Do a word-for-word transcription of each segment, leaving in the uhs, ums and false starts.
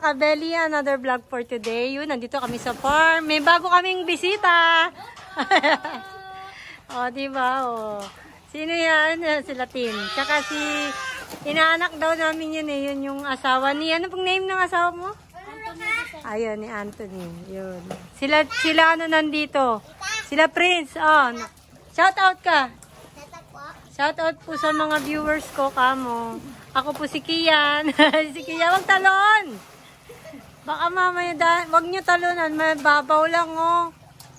Kabeli, another vlog for today. Yun, nandito kami sa farm. May bago kaming bisita. O, oh, diba? O. Oh. Sino yan? Sila Tin. Tsaka si, inaanak daw namin yun eh. Yun yung asawa ni, ano pong name ng asawa mo? Ayun, ni Anthony. Yun. Sila, sila ano nandito? Sila Prince. Oh. Shout out ka. Shout out po sa mga viewers ko, kamo. Ako po si Kian. Si Kian, wag talon. Baka mamaya, wag nyo talonan. May babaw lang, oh.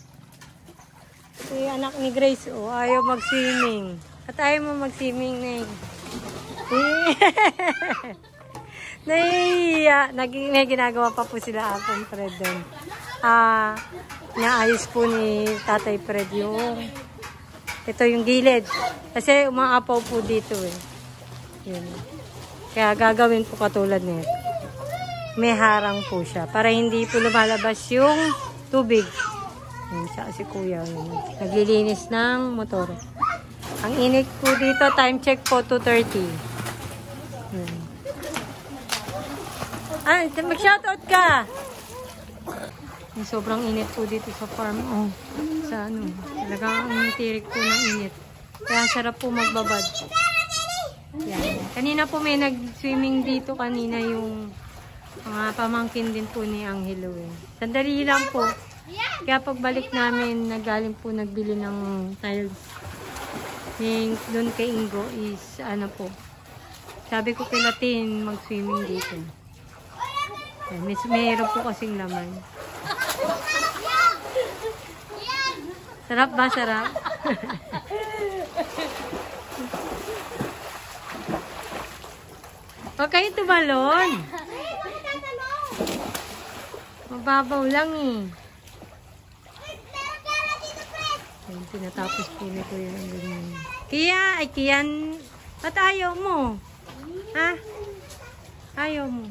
Si anak ni Grace, oh. Ayaw mag-swimming. At ayaw mo mag-swimming, na eh. Naiiya. May ginagawa pa po sila apong Fred doon. Ah, naayos po ni Tatay Fred yung ito yung gilid. Kasi umaapaw po dito eh. Yun. Kaya gagawin po katulad nito. May harang po siya. Para hindi po lumalabas yung tubig. Yun siya si Kuya. Yun. Naglilinis ng motor. Ang init po dito, time check po two thirty. Yun. Ah, mag-shoutout ka! Sobrang init po dito sa farm. Oh, sa ano, talagang ang tirik po ng init. Kaya sarap po magbabad. Yan. Kanina po may nag-swimming dito kanina yung mga pamangkin din po ni Angelo. Eh. Sandali lang po. Kaya pagbalik namin, nagaling po nagbili ng tiles. Yung doon kay Ingo is ano po. Sabi ko kay Latin mag-swimming dito. Yan. May, mayroon po kasing laman. Sarap ba? Sarap? Huwag kayo tumalon. Mababaw lang eh. Ayun, tinatapos po nito yung ganyan. Kaya, ay Kian, ba't ayaw mo? Ha? Ayaw mo.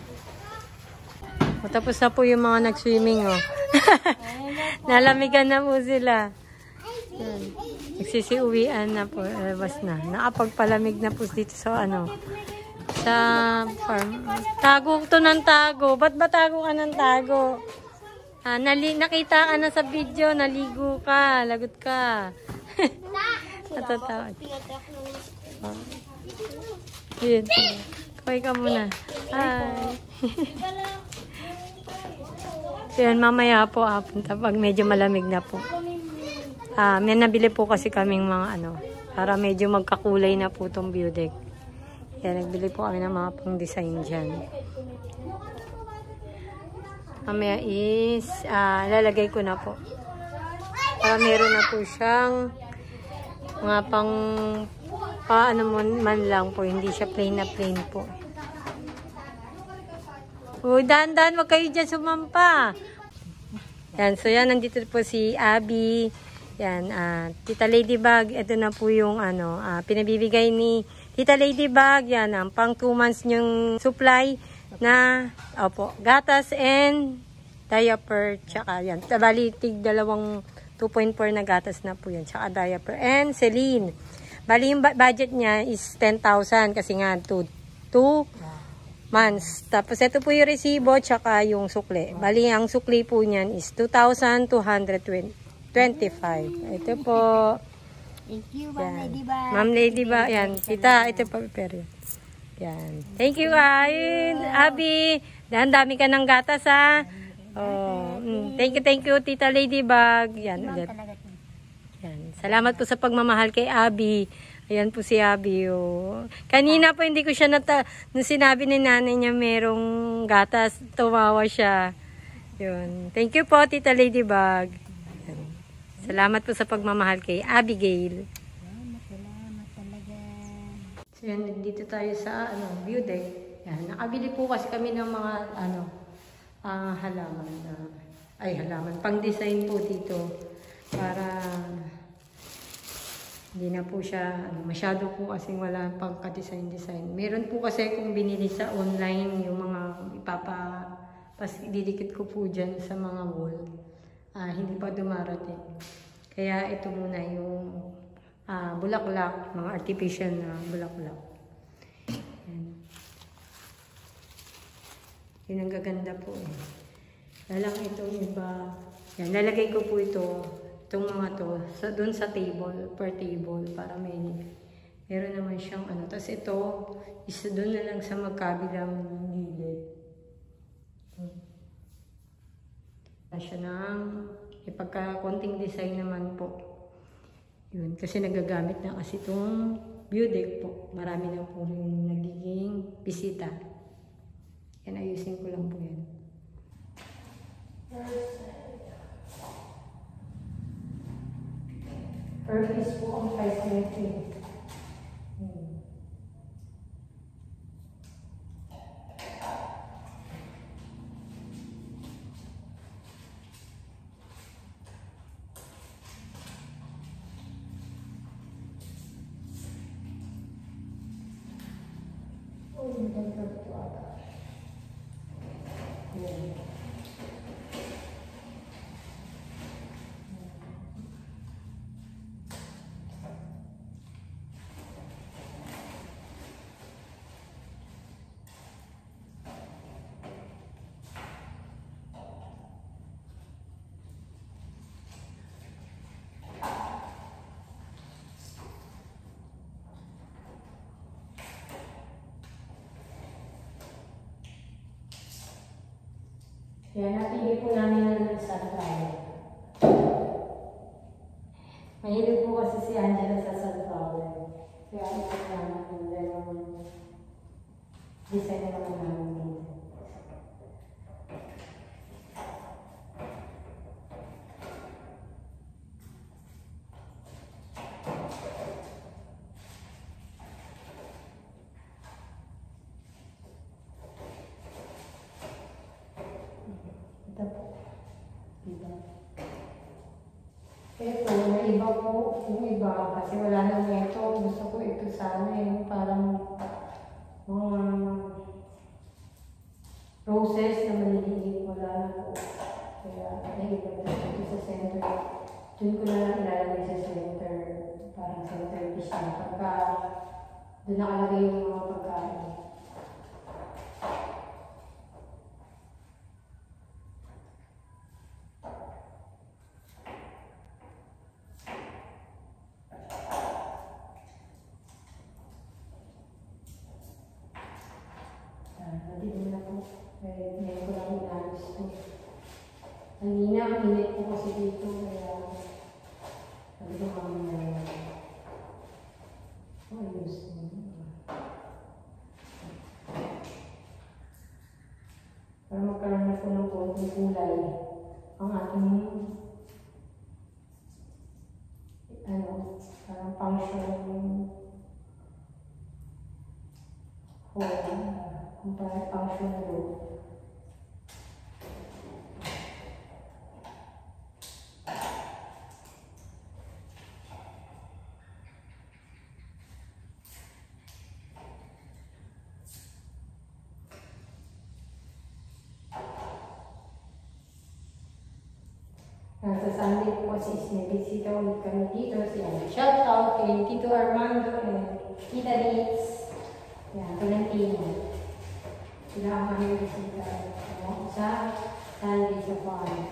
O, tapos na po yung mga nag-swimming, oh. Nalamigan na po sila. Yan. Nagsisiuwian na po. Labas na. Nakapagpalamig na po dito sa ano. Sa farm. Tago to ng tago. Ba't ba tago ka ng tago? Ah, nali nakita ka na sa video. Naligo ka. Lagot ka. Natatawad. Oh. Yun. Kaway ka muna. Hi. Yan, mamaya po apunta pag medyo malamig na po. Ah, may nabili po kasi kaming mga ano, para medyo magkakulay na po itong view deck. Yan, nagbili po kami ng mga pang design dyan. Mamaya is, ah, lalagay ko na po. Para meron na po siyang mga pang, pa ano man lang po, hindi siya plain na plain po. Uy, dahan-dahan, wag kayo dyan sumampa. Yan, so yan, nandito po si Abby. Yan, uh, Tita Ladybug. Ito na po yung ano, uh, pinabibigay ni Tita Ladybug. Yan, ang pang two months yung supply na, opo, gatas and diaper. Tsaka yan, bali, tig dalawang two point four na gatas na po yan. Tsaka diaper and Celine. Bali, yung budget niya is ten thousand kasi nga, two, two months. Tapos, ito po yung resibo, tsaka yung sukli. Bali, ang sukli po niyan is two thousand two hundred twenty-five. Ito po. Thank you, Ma'am Ladybug. Ma'am Ladybug. Yan. Tita, ito po. Pero. Yan. Thank you, Ayn. Abby. Yan, dami ka ng gatas, ha? Oh. Mm. Thank you, thank you, Tita Ladybug. Yan, ulit. Yan. Salamat po sa pagmamahal kay Abby. Ayan po si Abby. Oh. Kanina po hindi ko siya nata... Nung sinabi ni nanay niya merong gatas, tumawa siya. Yun. Thank you po, Tita Ladybug. Ayan. Salamat po sa pagmamahal kay Abigail. Salamat, salamat talaga. So yan, dito tayo sa ano, view deck. Yan. Nakabili po kasi kami ng mga ano, uh, halaman. Uh, ay, halaman. Pang-design po dito. Para... Hindi na po siya, ano, masyado po kasing wala pang ka-design-design. Meron po kasi kung binili sa online, yung mga ipapa, pas, didikit ko po dyan sa mga wall. Uh, hindi pa dumarating. Kaya ito muna yung uh, bulaklak, mga artificial na bulaklak. Ayan. Yun ang gaganda po eh. Lalang itong iba. Yan, lalagay ko po ito, itong mga to, sa, dun sa table, per table, para may, meron naman siyang ano. Tapos ito, isa dun na lang sa magkabilang gilid. Hmm. Siya ng, ipagka konting design naman po. Yun, kasi nagagamit na kasi itong view deck po. Marami na po rin nagiging bisita. Yan, ayusin ko lang po yan. Per piece po ang price nito. Hmm. Oh, maganda ito ata. Yeah. Kaya napili po namin ng sunflower. Mahilig po kasi si Angela sa sunflower. Kaya ito naman yung dalawang design na naman namin dito. Ito po. Diba? Ito, may iba po. Yung iba, kasi wala nang ito. Gusto ko ito sana yung parang mga roses na maliliit. Wala na po. Kaya, naiba ito sa center. Doon ko na lang ilalagay sa center. Parang center piece na. Pagka doon nakalagay yung mga pagkain. Hindi na po. Kaya ngayon ko lang inalis po. Kanina, ang init po kasi dito. Kaya sabi ko kami na ayos. Para magkaroon na po ng konting kulay ang ating ano, parang function hole. Kung parang function room. Sa Sunday po kasi sinibisita ulit kami dito. Shout out kay Tito Armando and Tita Liz. Yan, Tolentino. Sila ang kami bisita sa Sunday sa farm.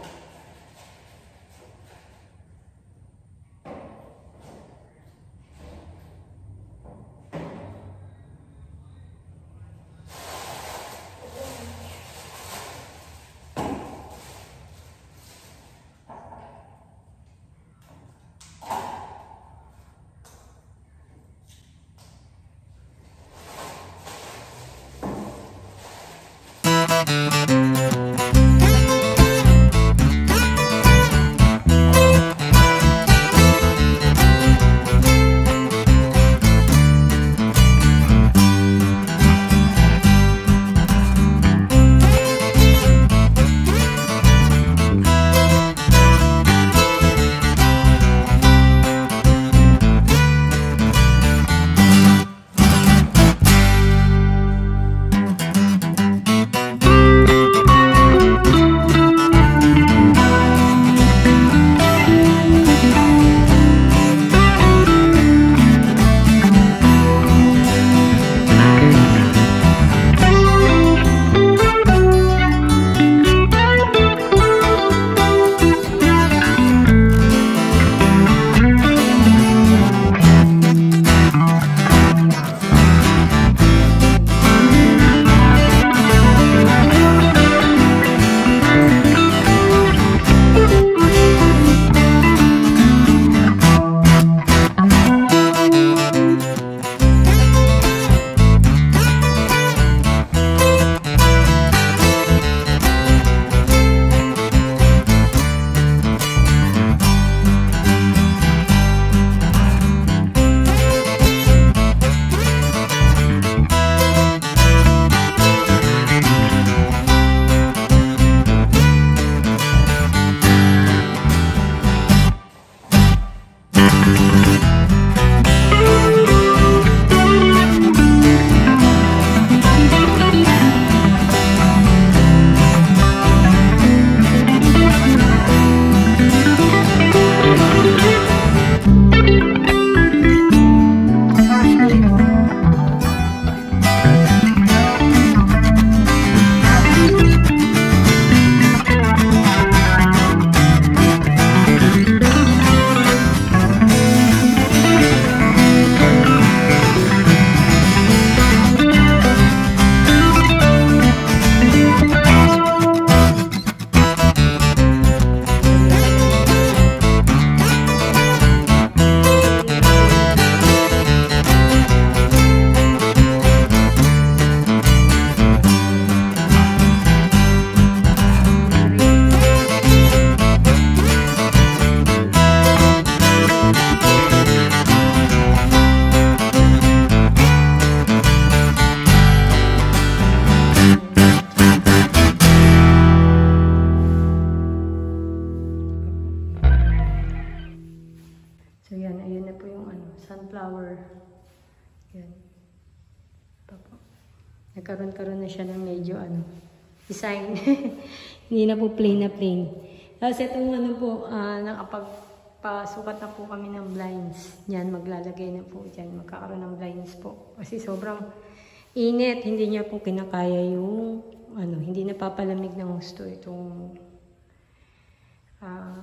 Yan. Papo. Nagkaroon-karoon na siya ng medyo ano, design. Hindi na po plain na plain. Tapos itong ano po, uh, nakapagpasukat na po kami ng blinds. Yan, maglalagay na po dyan. Magkakaroon ng blinds po. Kasi sobrang init. Hindi niya po kinakaya yung, ano, hindi napapalamig ng gusto itong uh,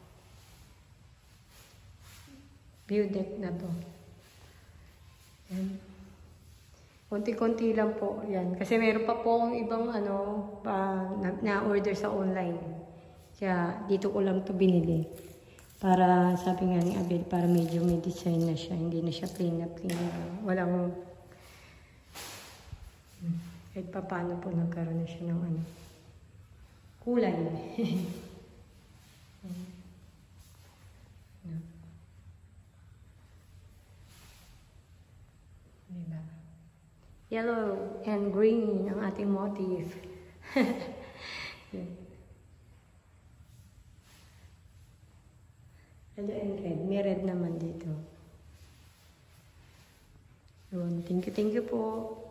view deck na to. Yan. Konti-konti lang po. Yan. Kasi meron pa po akong ibang ano, pa, na-order sa online. Kaya dito ko lang to binili. Para, sabi nga ni Abel, para medyo may design na siya. Hindi na siya plain na plain. Walang, kahit pa paano po nagkaroon na siya ng ano, kulay. Diba? Yellow and green ang ating motif. Yellow and red. May red naman dito. Yun. Thank you, thank you po.